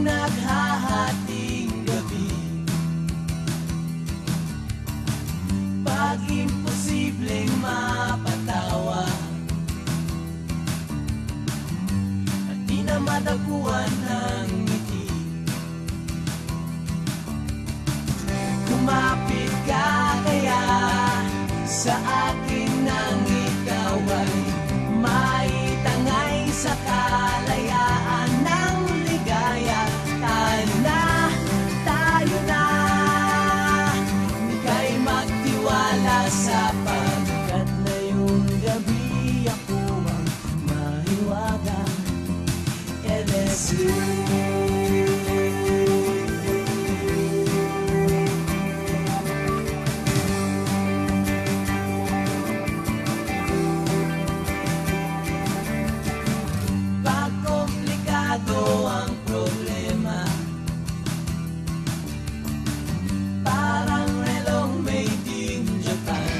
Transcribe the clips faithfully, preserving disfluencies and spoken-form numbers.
naghahating gabi. Pag imposibleng mapatawa at di na madaguan ng ngiti, kumapit ka kaya sa akin nang ikaw ay maitangay sa kalayaan ng ligaya. Tayo na, tayo na, ika'y magtiwala sapagkat ngayong gabi ako ang mahiwaga. L S U. Ang problema, parang relong made in Japan,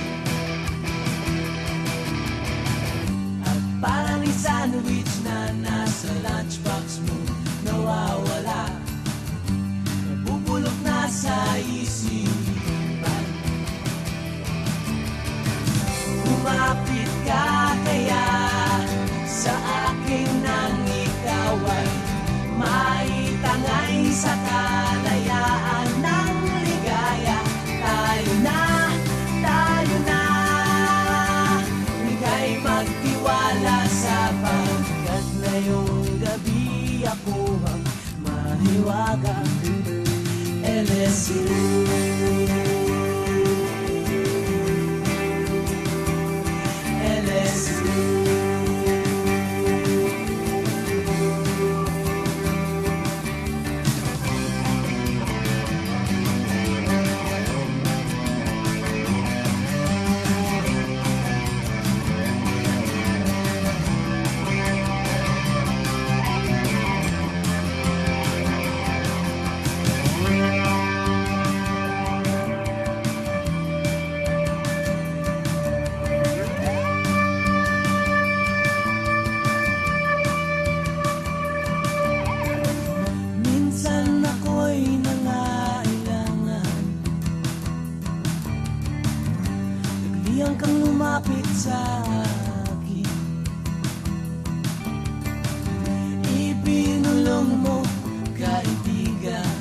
at parang sandwich na nasa lunchbox mo nawawala, nabubulok na sa isipan. Kumapit ka kaya sa akin nang ikaw ay maitangay sa kalayaan ng ligaya. Tayo na, tayo na, ika'y magtiwala sapagkat ngayong gabi ako ang mahiwaga. L S U. L S U. Nagdiyan kang lumapit sa akin, ipinulong mo, kaibigan,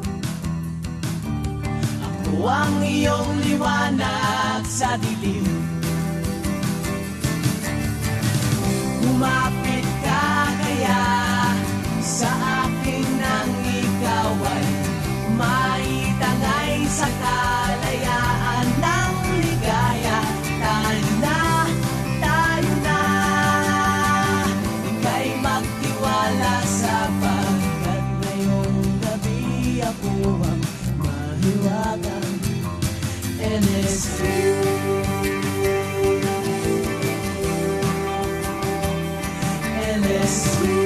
ako ang iyong liwanag sa dilim. Lumapit ka kaya sa akin nang ikaw ay maitangay sa kalayaan ng ligaya. Tayo na, tayo na, ika'y magtiwala sapagkat ngayong gabi ako ang mahiwaga. L S U. L S U.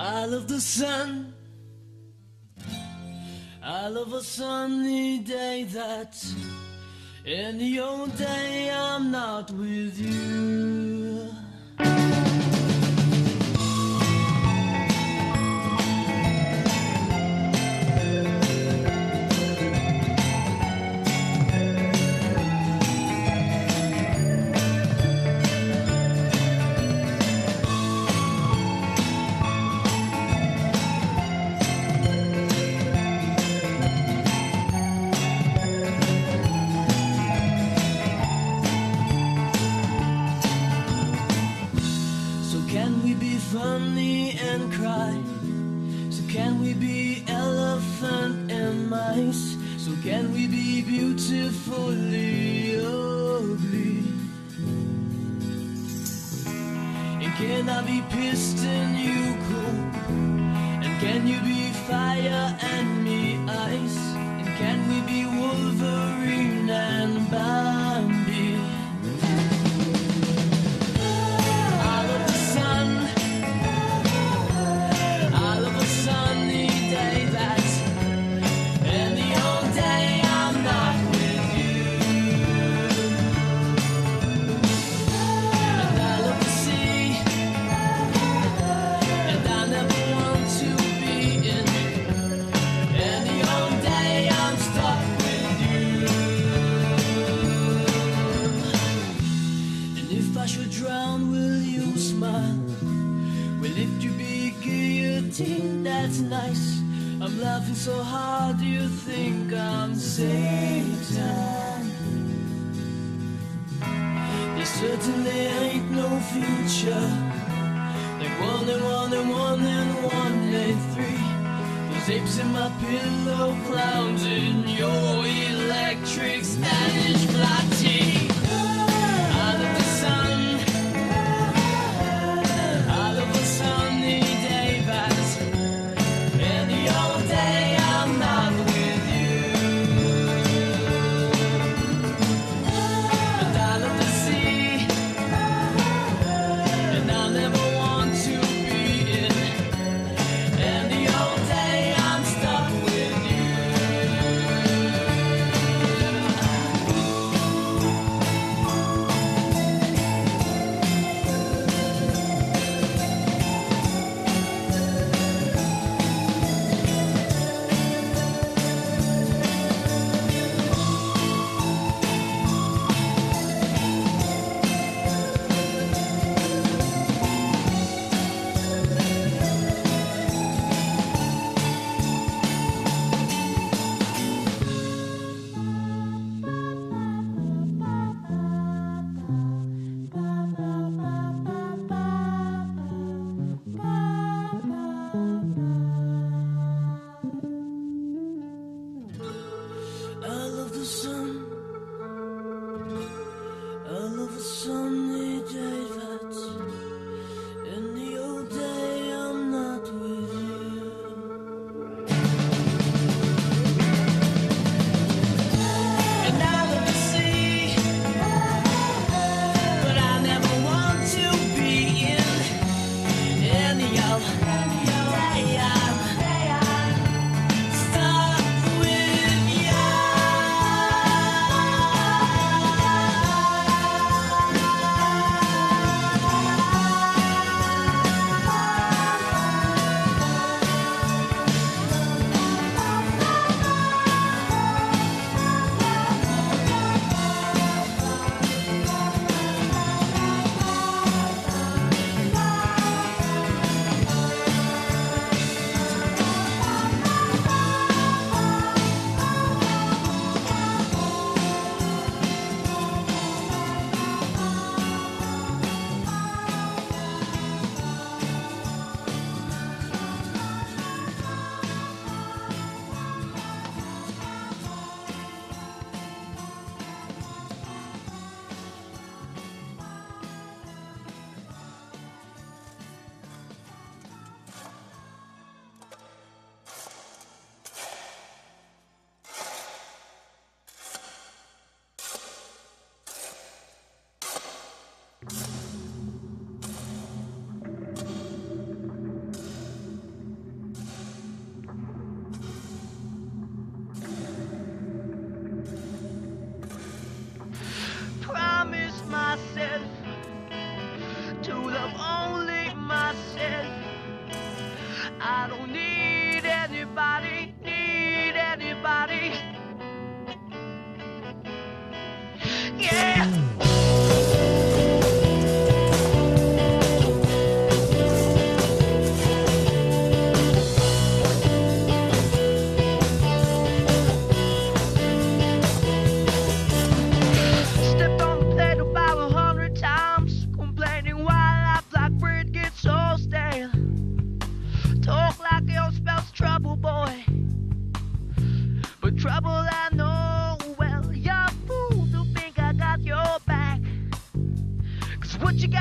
I love the sun. I love a sunny day that's any old day I'm not with you. Can we be funny and cry? So can we be elephant and mice? So can we be beautifully ugly? And can I be pissed and you cool? And can you be fire and me ice? And can we be Wolverine and Bambi? That's nice. I'm laughing so hard you think I'm Satan. There certainly ain't no future. Like one and one and one and one and three. Those apes in my pillow, clowns in your electric Spanish flat tea. I love the sun. I love the sunny day that's any old day I'm not with you. And I love the sea, and I'll never want to be in any old day I'm stuck with you.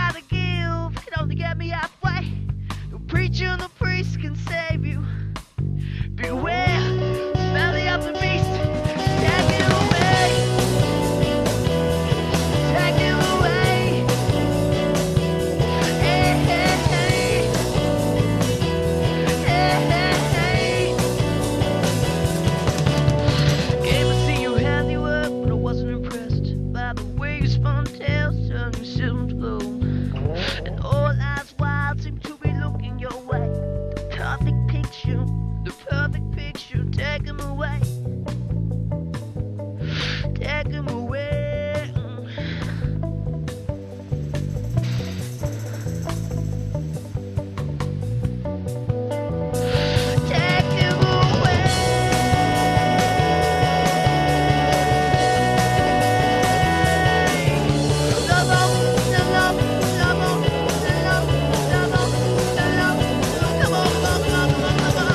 gotta give can only get me halfway. No preacher, no priest can save you. Beware, belly of the beast. Take it away. Take it away. Hey, hey, hey. Hey, hey, hey. Came to see your handiwork, but I wasn't impressed by the way you spun tails, turning silver to gold. And all eyes wide seem to be looking your way. The perfect picture, the perfect picture. Take him away. Take him away. Take him away. Love, love, love, love, love, love, love, love, love, love, love.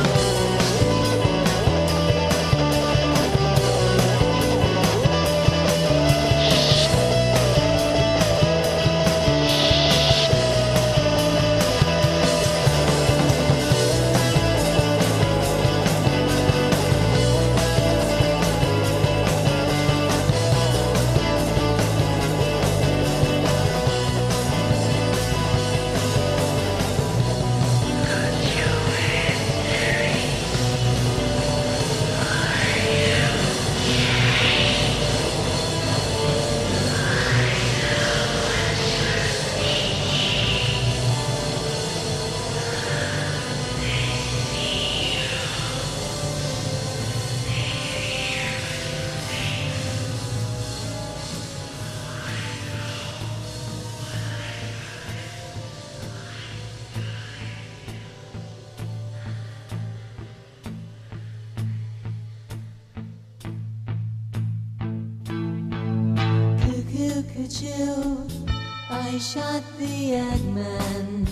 Cuckoo, I shot the Eggman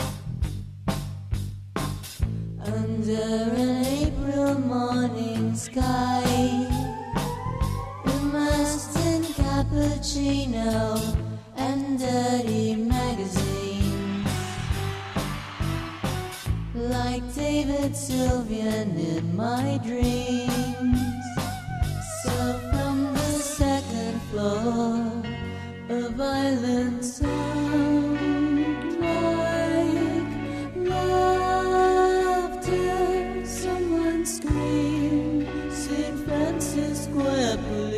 under an April morning sky, immersed in cappuccino and dirty magazines, like David Sylvian in my dreams. So from the second floor, a violent sound like laughter. Someone screamed, Saint Francis Square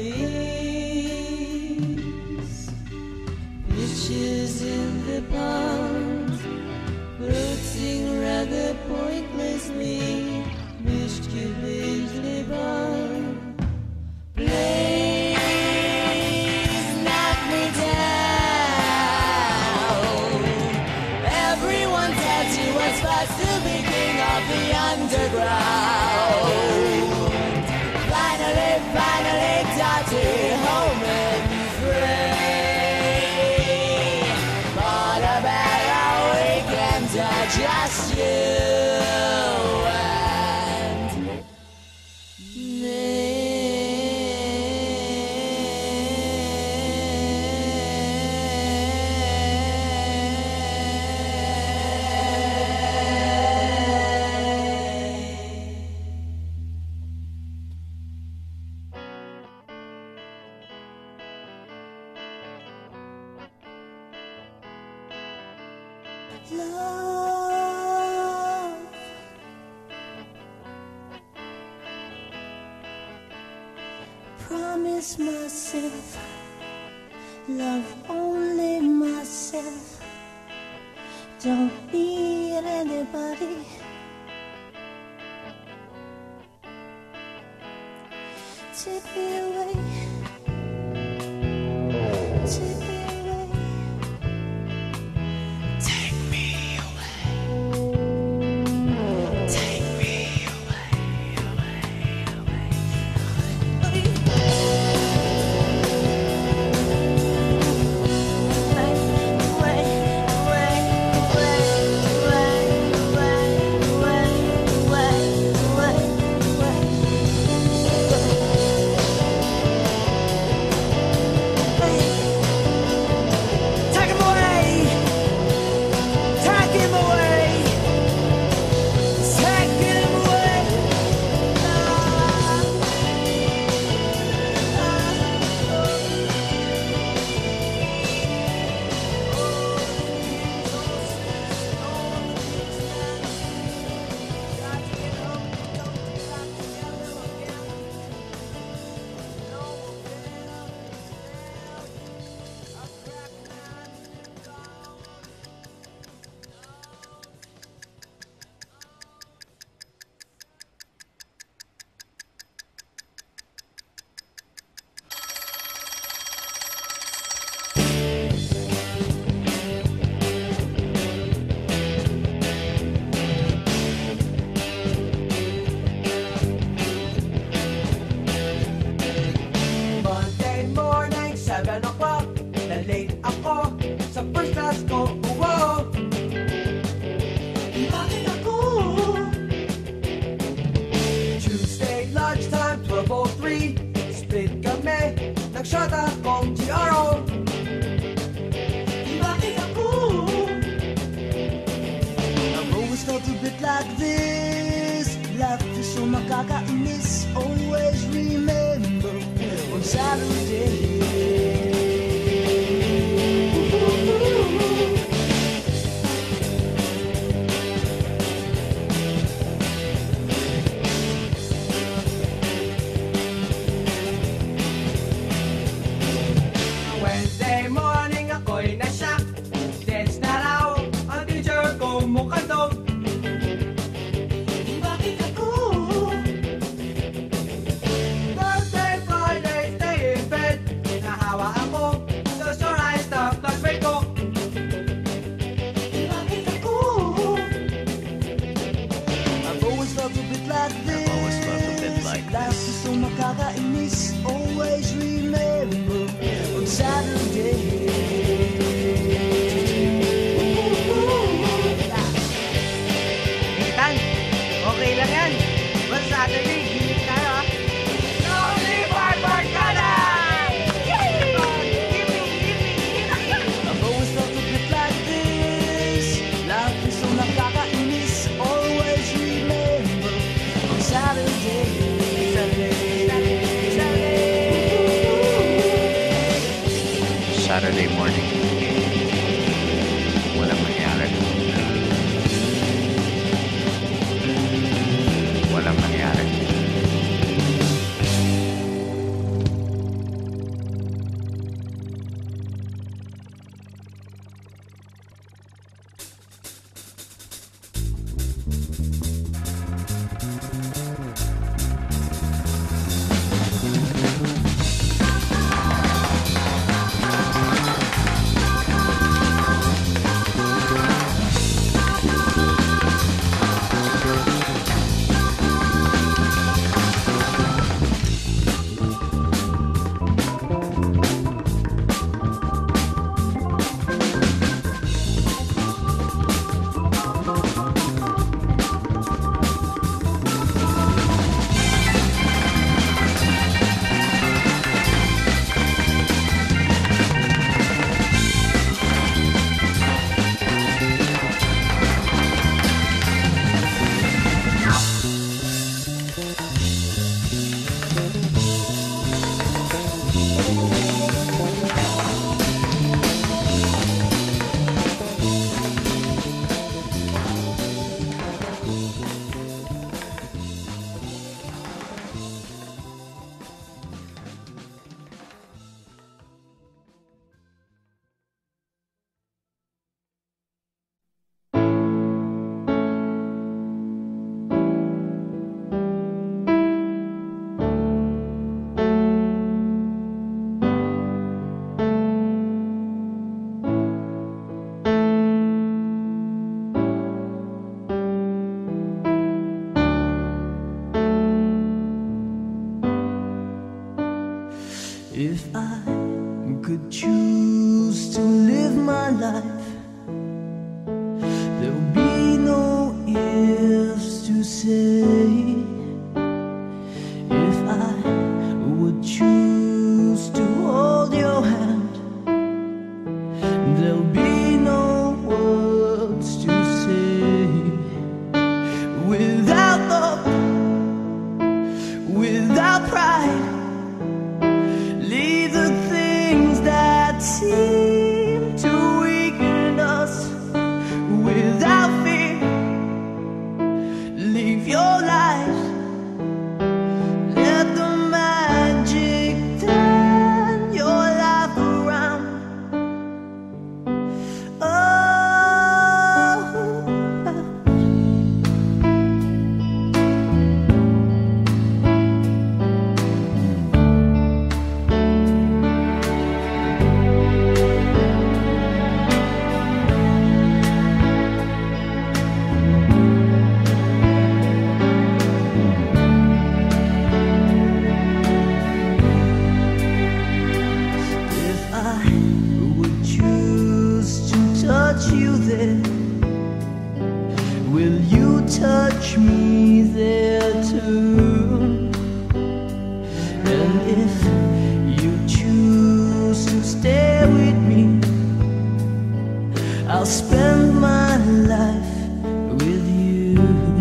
Police. Fishes in the pond, floating rather pointlessly, mischievously bound. Please knock me down. Everyone tells you what's supposed to be king of the underground. Finally, finally, dirty home and free. But a better weekend to just you and me. Love, promise myself, love only myself, don't need anybody. Take me away, take me away. Take me away. Take me away, away, away, away. Away, away, away, away, away, away, away. like this. Life is so makakainis. Always remember on Saturday. Wednesday morning ako'y nashock. Dance na raw ang teacher ko mukhang dog. Bakit ako? Thursday, Friday, stay in bed. Nahawa ako sa sure I stop classmate ko. Bakit ako? I've always felt a bit like this. I've always felt a bit like this. Life is so makakainis. Always remember on Saturday. Tan, okay lang yan. Basta Saturday, ginig tayo ha. No, Libar Barkada! I've always felt a bit like this. Life is so nakakainis. Always remember on Saturday. Saturday morning. Walang mangyari. Walang mangyari. If I could choose to live my life, there'll be no ifs to say. If I would choose to hold your hand, there'll be no words to say. Without love, without pride, leave the things that seem to weaken us. Without fear, live your life. Let the magic turn your life around. Touch me there too. And if you choose to stay with me, I'll spend my life with you.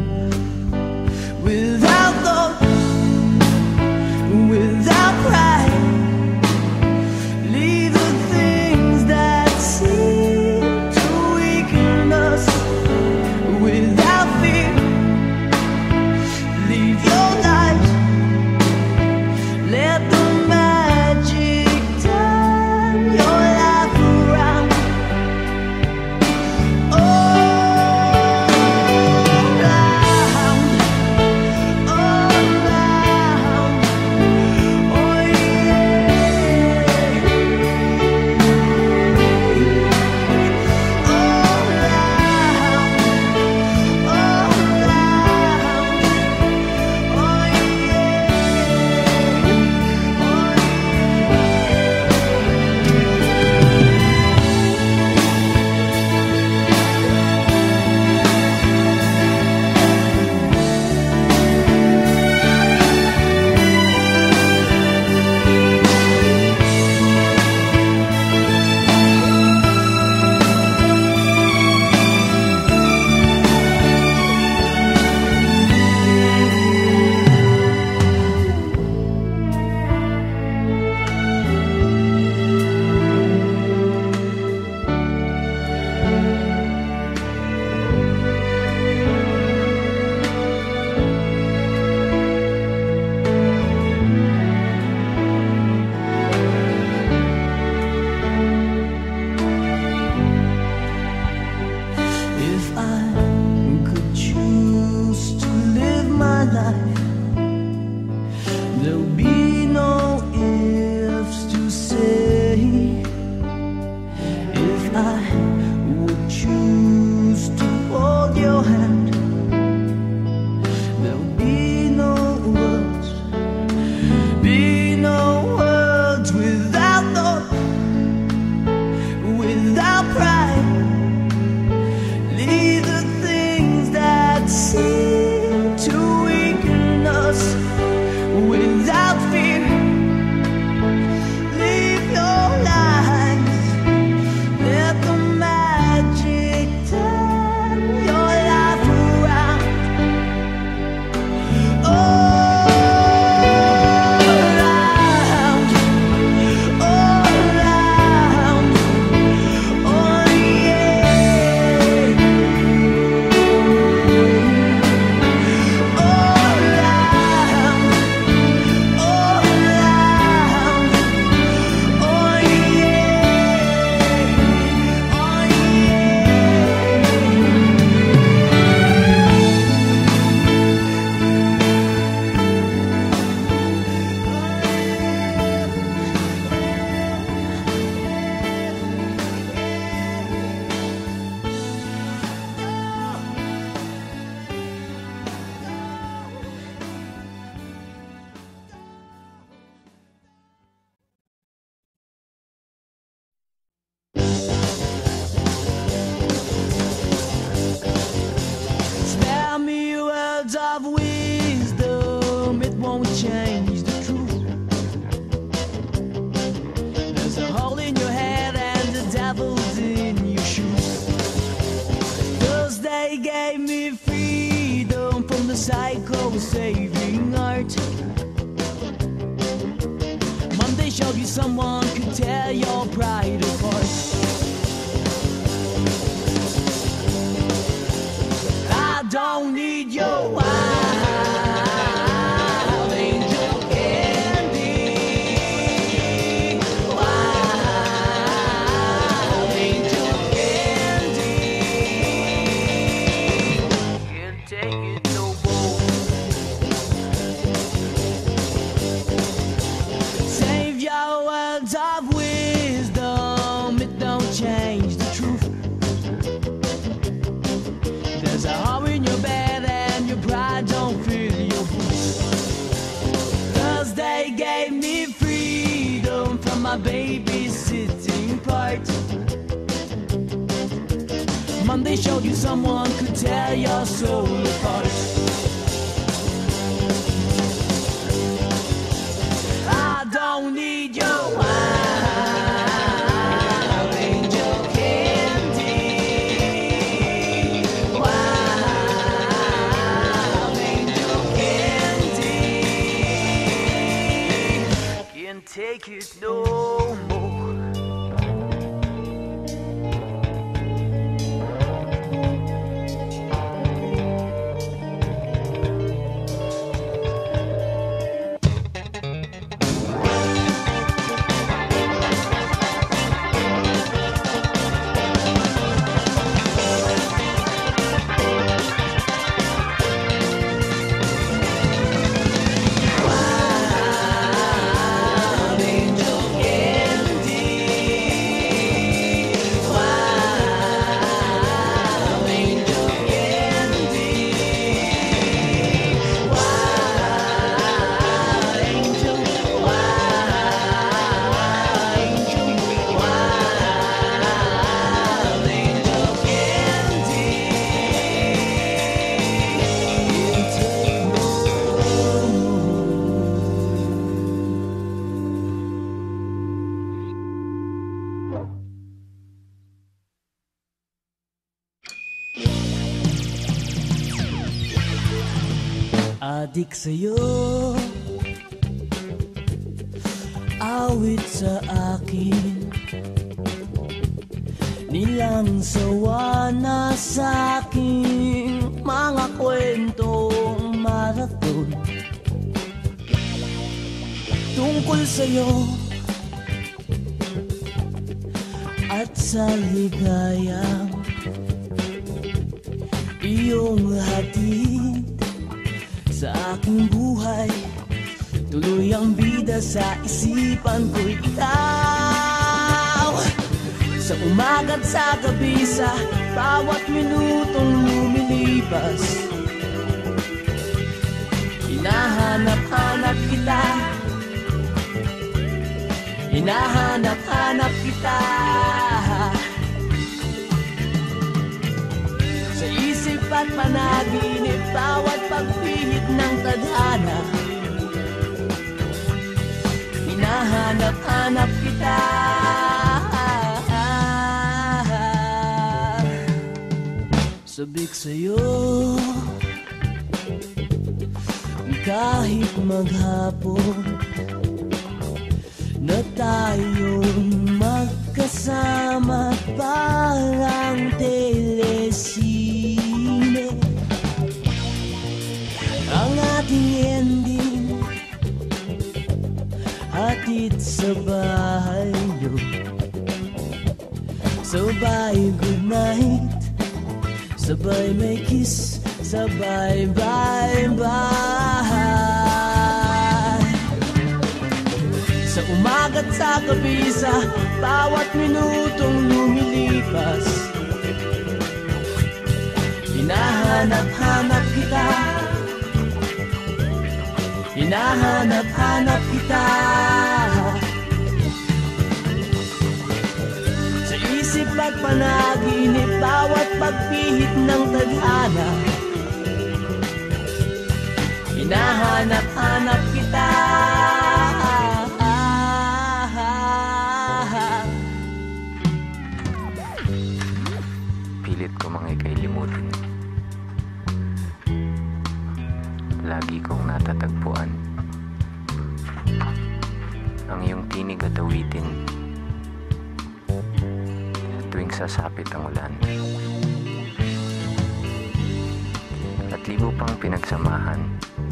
I could choose to live my life, there'll be no ifs to say. If I would choose to hold your hand, there'll be no words, be no words without thought, without pride. Leave the things that seem to weaken us without fear. Live your life, let the magic turn your life around. All around, all around, oh yeah. All around, all around, oh yeah, oh Spare me words of wisdom, it won't change the truth. There's a hole in your head and the devil's in your shoes. 'Cause they gave me freedom from the psycho-saving art. Monday showed you someone could tear your pride apart. I don't need your wild angel candy, wild angel candy. Can't take it no more. Save your words of wisdom, it don't change the truth. There's a hole in your bed and your pride don't fill your boots. 'Cause they gave me freedom from my babysitting part. Monday showed you someone could tear your soul apart. I don't need your wild angel candy, wild angel candy. Can't take it no more. Wild angel candy, wild angel candy, wild angel, wild angel, wild angel candy. Adik sa'yo, awit sa akin, nilang sawa na sa aking mga kwentong marathon. Tungkol sa'yo at sa ligayang mong hatid sa aking buhay. Tuloy ang bida sa isipan ko'y ikaw. Sa umaga't sa gabi, sa bawat minutong lumilipas, hinahanap-hanap kita, hinahanap-hanap kita. Sa isip at panaginip, bawat pagpihit ng tadhana, hinahanap-hanap kita. Sabik sa'yo kahit maghapon na tayong magkasama, parang telesine ang ating ending, hatid sa bahay nyo. Sabay good night, sabay may kiss, sabay bye-bye. Sa umaga't sa gabi, sa bawat minutong lumilipas, hinahanap-hanap kita, hinahanap-hanap kita. Sa isip at panaginip, bawat pagpihit ng tadhana, hinahanap-hanap kita. Pilit ko mga ika'y limutin. Lagi kong natatagpuan ang iyong tinig at awitin tuwing sasapit ang ulan. At libo pang pinagsamahan,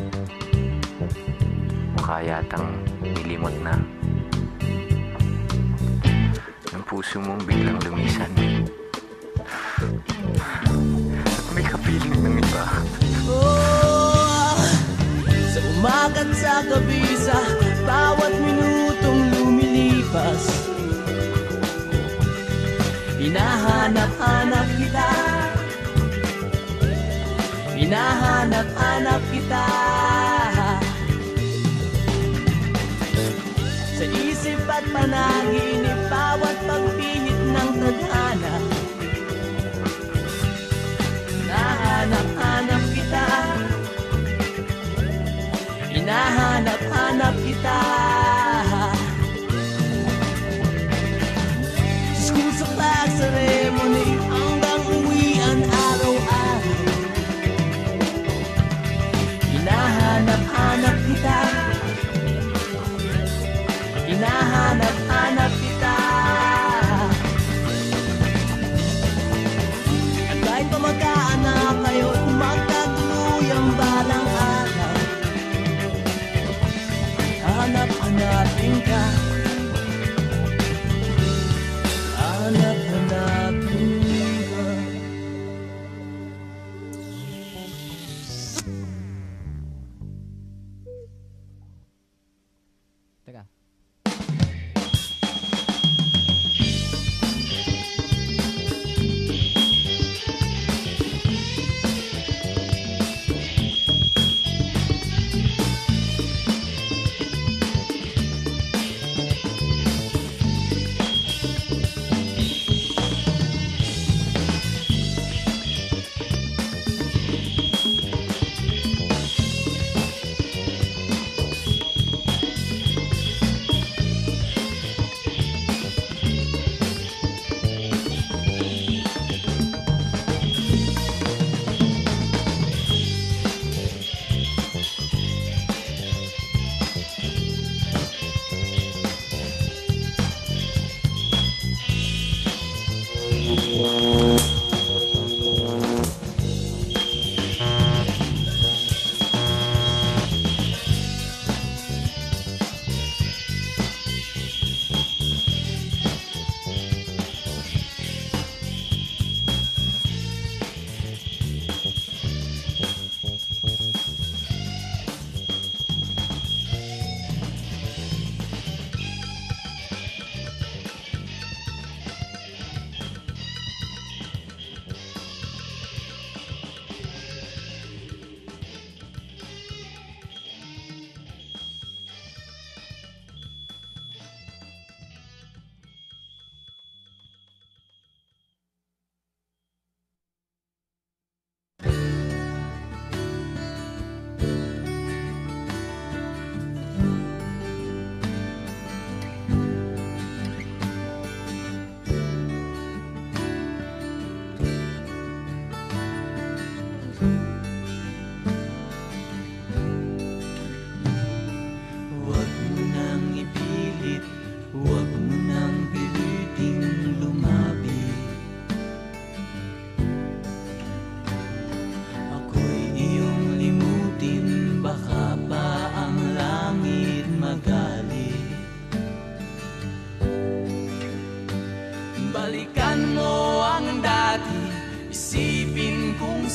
mukha yatang nilimot na ng puso mong biglang lumisan. At may kapiling ng iba. Oh, sa umaga't sa gabi, sa bawat minutong lumilipas, hinahanap-hanap kita, hinahanap-hanap kita. Sa isip at panaginip, bawat pagpihit ng tadhana, hinahanap-hanap kita, hinahanap-hanap kita. Sa school, sa class, ceremony, hanggang uwian araw-araw, hinahanap-hanap kita, hinahanap-hanap kita. At kahit pa magkaanak kayo, magkatuluyang balang araw, hanap-hanapin ka, hanap-hanapin ka. Teka.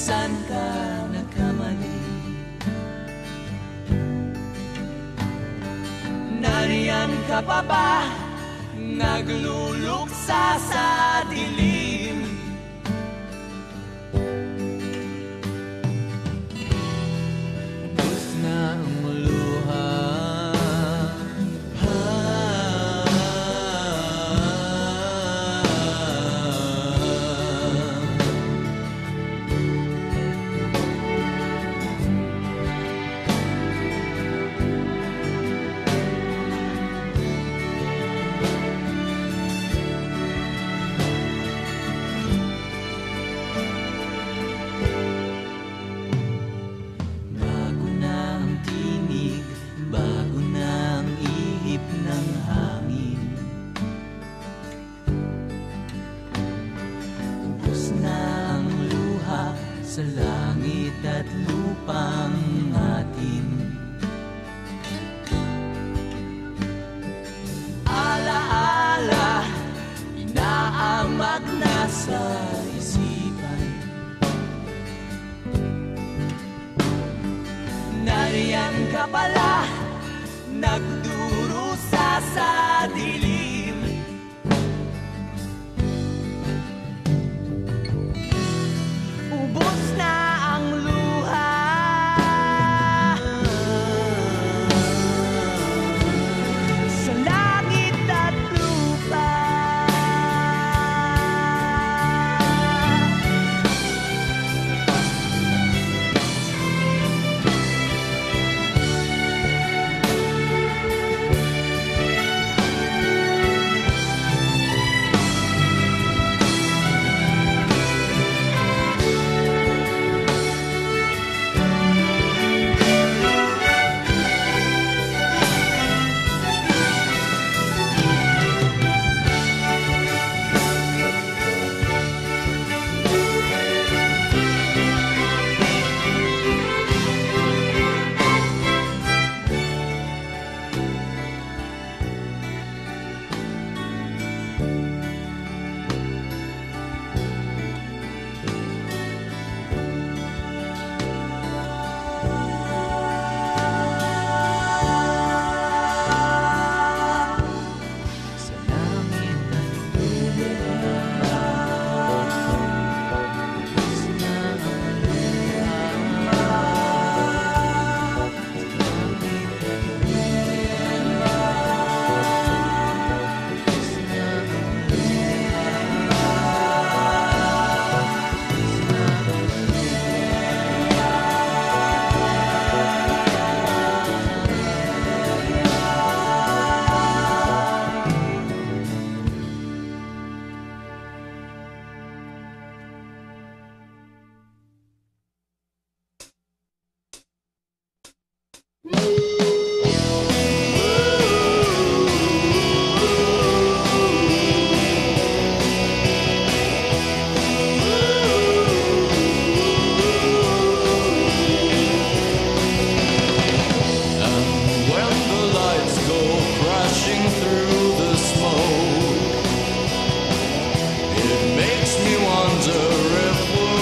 San ka nagkamali? Nariyan ka pa ba? Nagluluksa sa dilim. Ubus na ang luha. Sa langit at lupang atin, alaala, inaamag na sa isipan. Nariyan ka pala, nagdurusa sa dilim. Ubos na ang luha. Sa langit at lupa.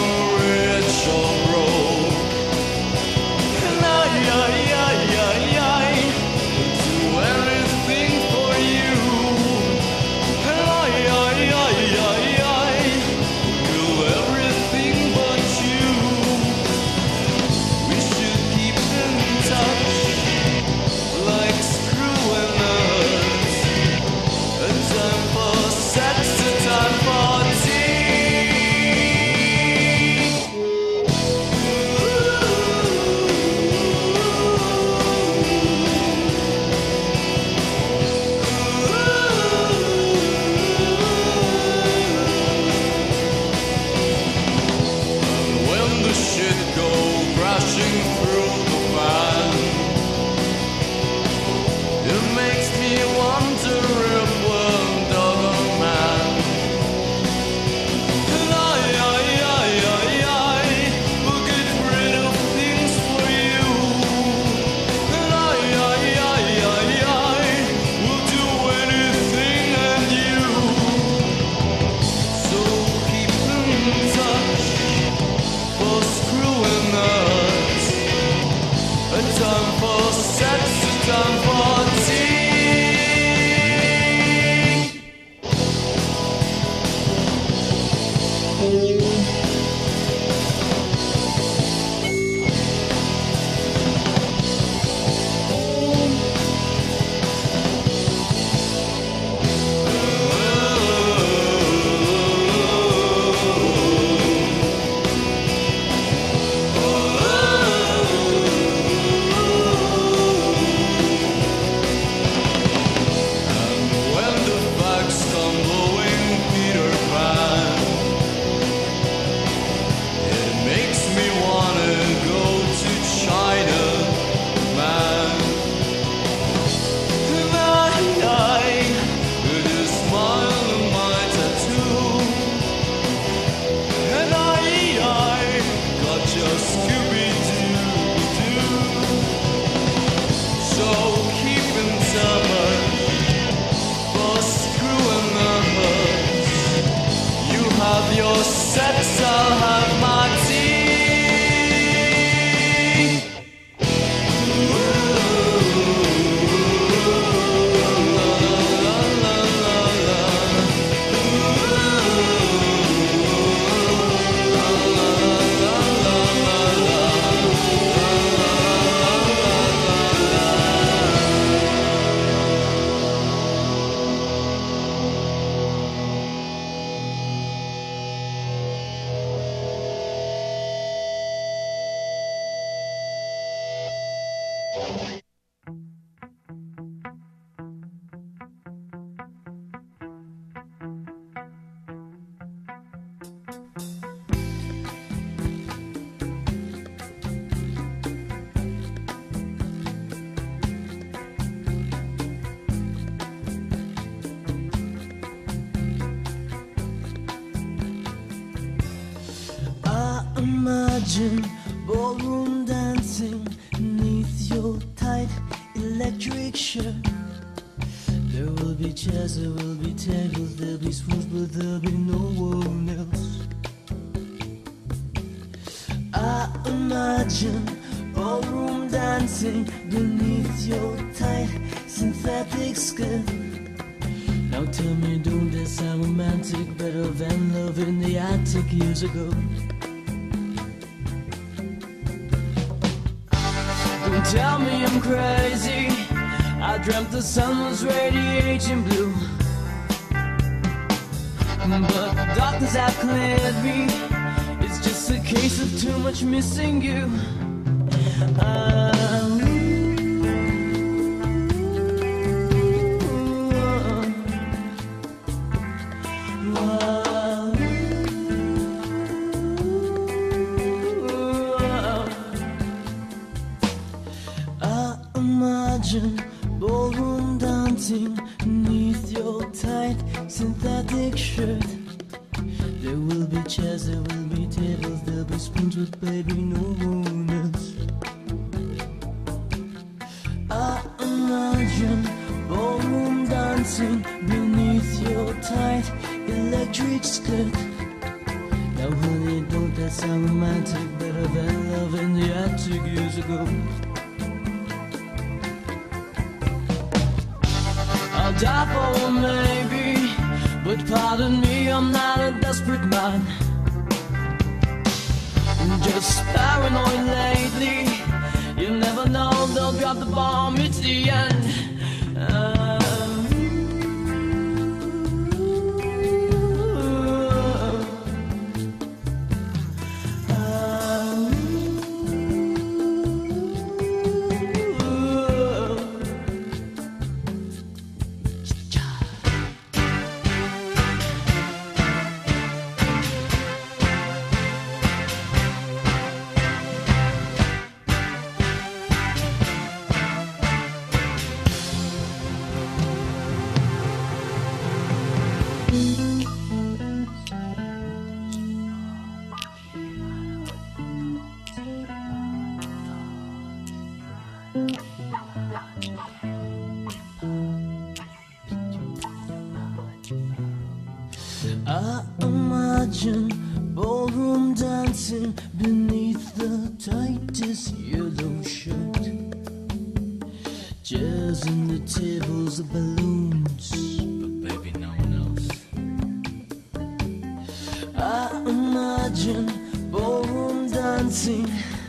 Yeah, yeah, yeah, yeah. Imagine ballroom dancing beneath your tight electric shirt. There will be chairs, there will be tables, there'll be spoons, but there'll be no one else. I imagine ballroom dancing beneath your tight synthetic skirt. Now tell me, don't that sound romantic? Better than love in the attic years ago. Don't tell me I'm crazy. I dreamt the sun was radiating blue, but the doctors have cleared me. It's just a case of too much missing you. Um, ballroom dancing beneath your tight synthetic shirt. There will be chairs, there will be tables, there'll be spoons, but baby, no one else. I imagine ballroom dancing beneath your tight electric skirt. Now honey, don't that sound romantic? Better than love in the attic years ago. I'll die for a maybe, but pardon me, I'm not a desperate man. I'm just paranoid lately. You never know, they'll drop the bomb, it's the end. Um, I imagine ballroom dancing beneath the tightest yellow shirt. Chairs and the tables of balloons, but baby, no one else. I imagine ballroom dancing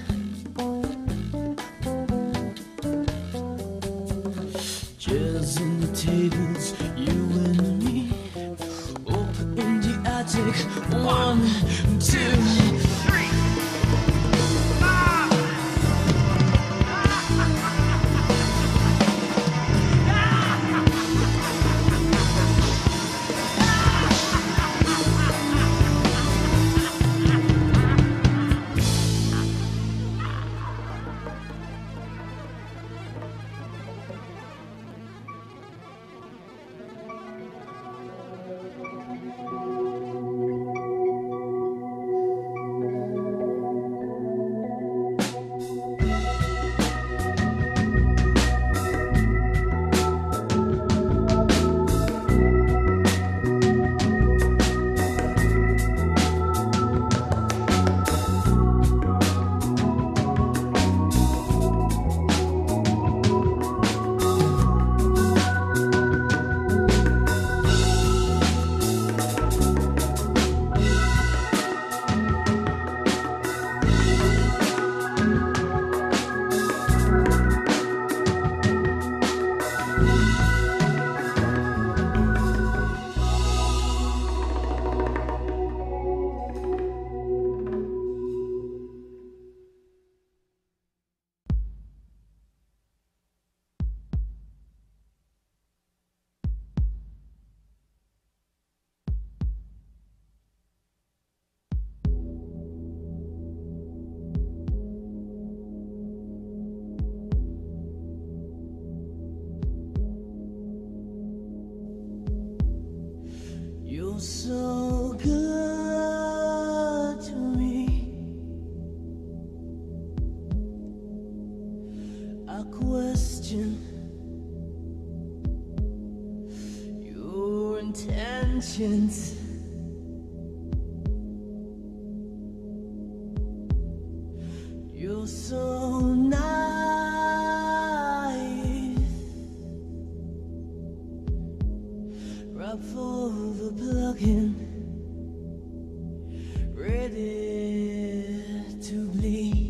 chairs and the tables, you and me. One, two, three. Ah! so good to me. I question your intentions. You're so nice, right for the plug-in, ready to bleed.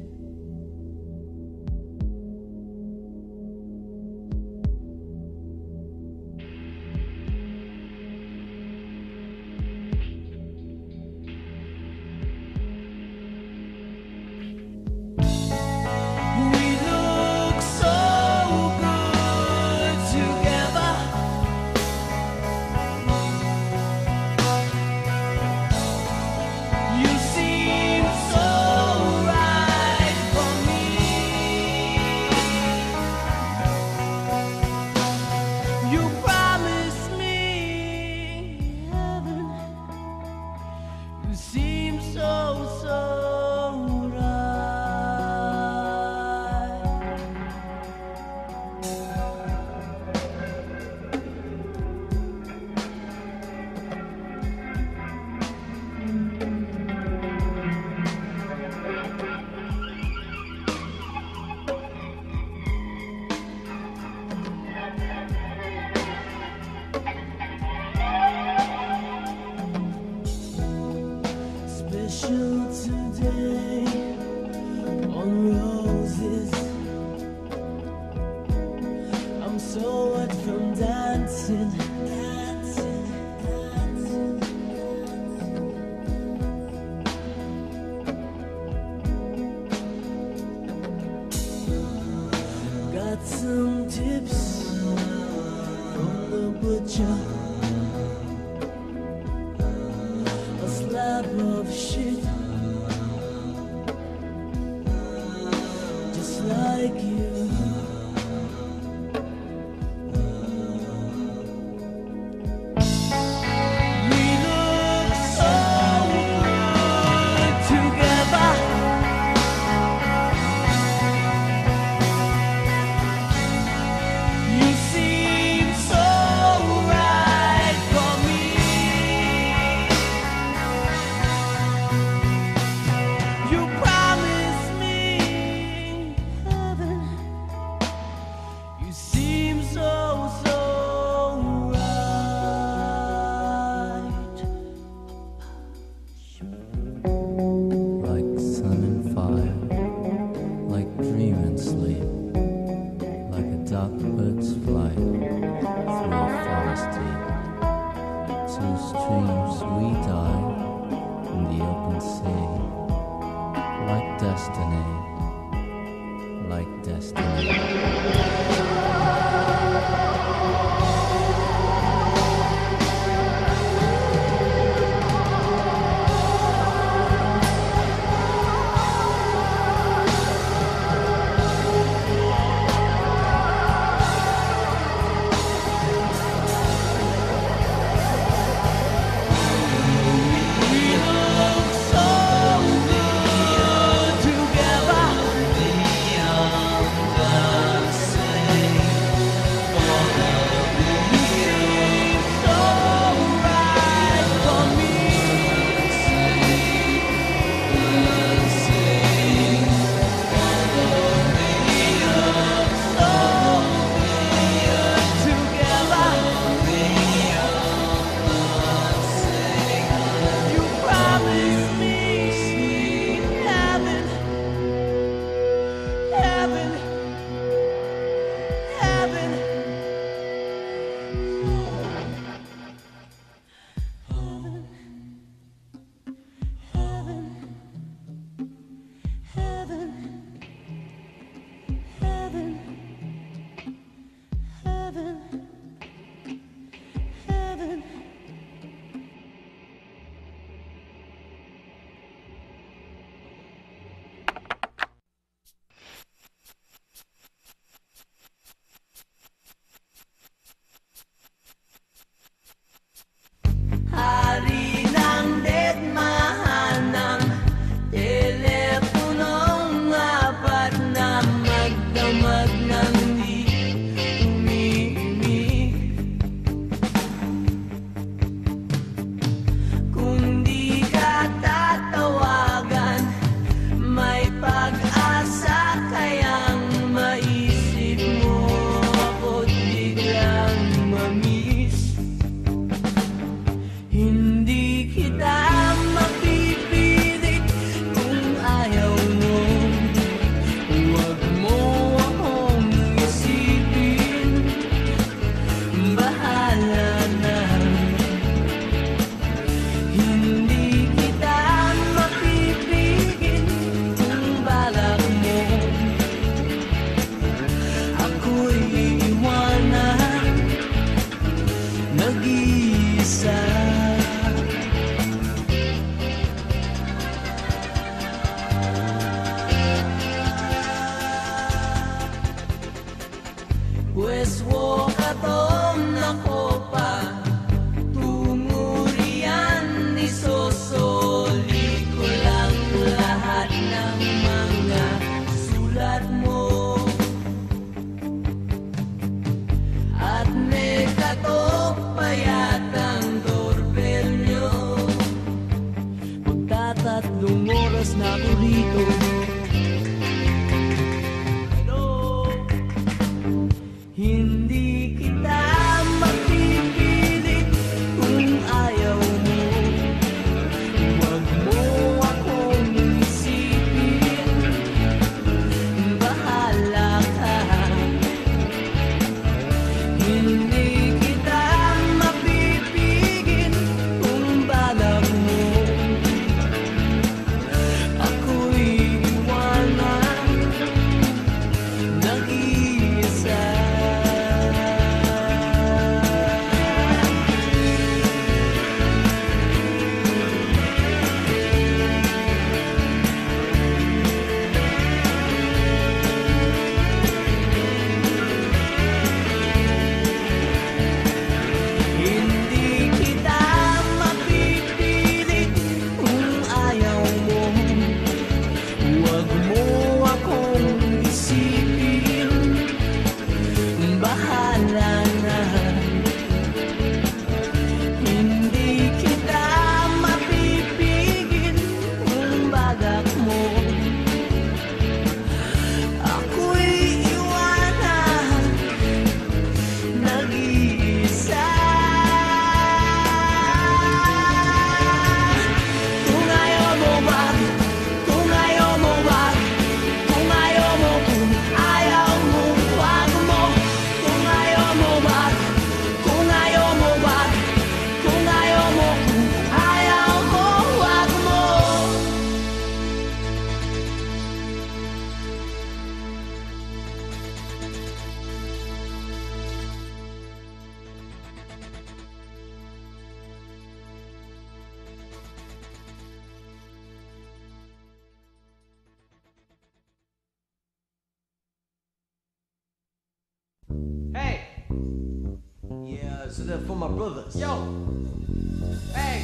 Some tips from the butcher, a slab of shit, just like you. We look so good together. Together, beyond the oras na ako rito. Pero hindi kita mapipilit kung ayaw mo. Huwag mo akong isipin, bahala ka. Hindi kita mapipigil kung balak mo. Ako'y iwanan, nag-iisa. Hindi kita mapipilit kung ayaw mo. Huwag mo akong isipin, bahala na. Hindi kita mapipigil kung balak mo. Ako'y iwanan, nag-iisa. Kung ayaw mo wag, kung ayaw mo wag, kung ayaw mo, kung ayaw mo, wag mo. Kung ayaw mo wag, kung ayaw mo wag, kung ayaw mo, kung ayaw mo, wag mo. Hey! Yeah, so that's for my brothers. Yo! Hey!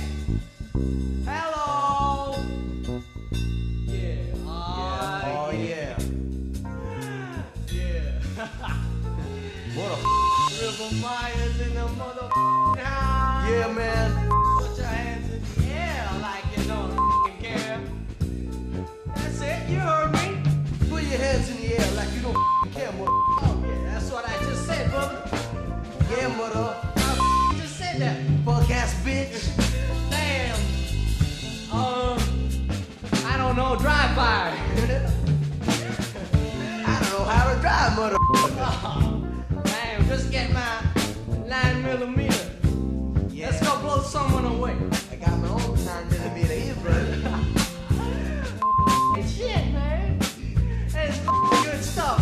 Hello! Yeah. Uh, Oh yeah. Yeah. What a River Myers in the motherfucking house. yeah, man. Put your hands in the air like you don't f***ing care. That's it, you heard me. Put your hands in the air like you don't care, mother. Oh yeah, that's what I just said, brother. Yeah, mother. I just said that. Fuck ass bitch. Damn. Uh, I don't know, drive by. I don't know how to drive, mother. Damn, just get my nine millimeter. Yeah. Let's go blow someone away. I got my own nine millimeter here, brother. Hey, shit, man. That's good stuff.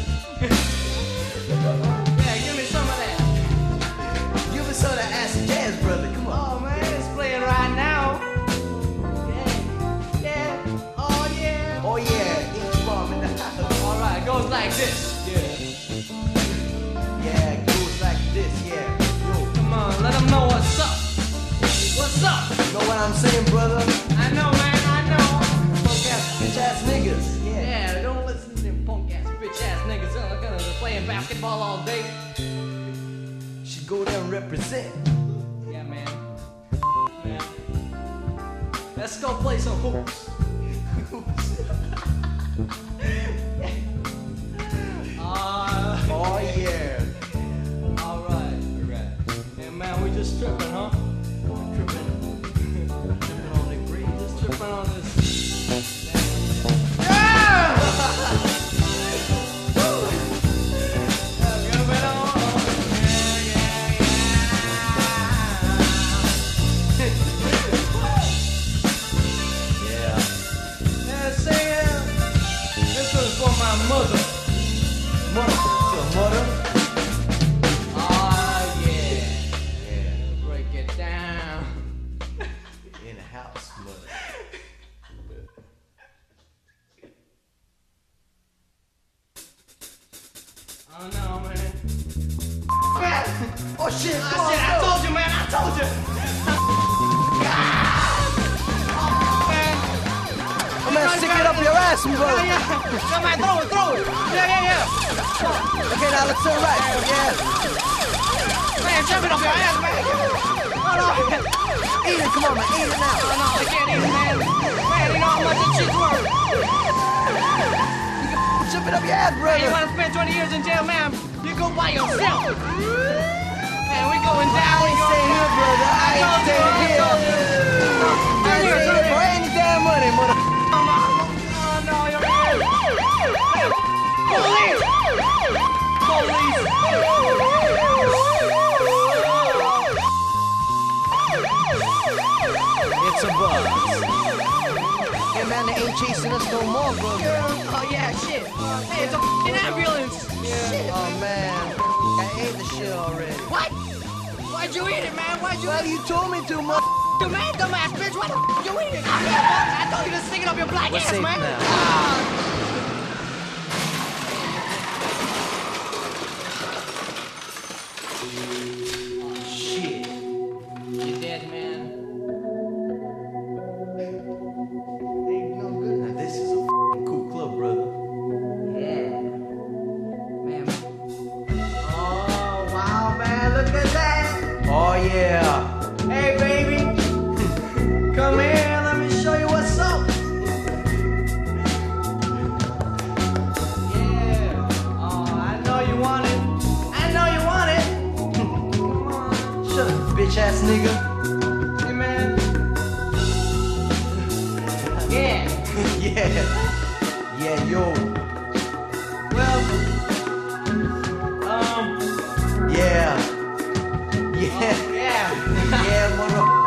Yeah, give me some of that. Give me some of that acid jazz, brother. Come on. Oh man, it's playing right now. Yeah, yeah, oh yeah. Oh yeah, each bomb in the house. All right, it goes like this. Yeah. Yeah, it goes like this. Yeah. Yo, Come on, let them know what's up. What's up? you know what I'm saying, brother? I know, man, I know. Fuck ass bitch ass niggas. Yeah. Yeah, don't listen to them punk ass, bitch ass niggas. They're gonna be playing basketball all day. Should go there and represent. Yeah, man. Man. Let's go play some hoops. Uh, Oh yeah. all right, all right. Yeah, man, we just tripping, huh? Tripping. Tripping on the green. Just tripping on this. Yeah! Woo! Yeah, give it on. Yeah, yeah, yeah. Yeah. Yeah, say it. This one's for my mother. Mother, mother. Oh, yeah. Yeah. Break it down. In the house, mother. Oh, no, man. Oh shit! I come on, said, I go. told you, man. I told you. I'm gonna stick it up your ass, brother. Yeah, yeah. Come on, throw it, throw it. Yeah, yeah, yeah. Okay, now let's turn right. Yeah. Man, jump it up your ass, man. Eat it, come on, man, eat it now. Oh, no, I can't eat it, man. Man, you know how much this shit's worth. You can chip it up your ass, Hey, you brother. wanna spend twenty years in jail, man? You go by yourself. Man, we going down. I We ain't going staying here, down. brother. I ain't told you, staying I here. told you. I ain't staying here for any damn money, mother. Come on. Oh, no, you're here. Police! Police! It's a buzz. Hey, man, they ain't chasing us no more, brother. Oh, yeah, shit. Hey, it's a f***ing ambulance. Shit. Oh, man. I ate the shit already. What? Why'd you eat it, man? Why'd you Well, eat you told me to, mother. it? You man, dumbass bitch. Why the f*** you eat it? I told you to stick it up your black We're ass, safe man. now. Ah. Shit. You dead, man. Ain't no good. Now, this is a f***ing cool club, brother. Yeah. Man. Oh, wow, man, look at that. Oh, yeah. Hey, baby. Come here, let me show you what's up. Yeah. Oh, I know you want it. I know you want it. Come on. Shut up, bitch ass nigga. Hey, man. Yeah. Yeah. Yeah, yo. Well, um, Yeah. Yeah. yeah. Yeah, mother.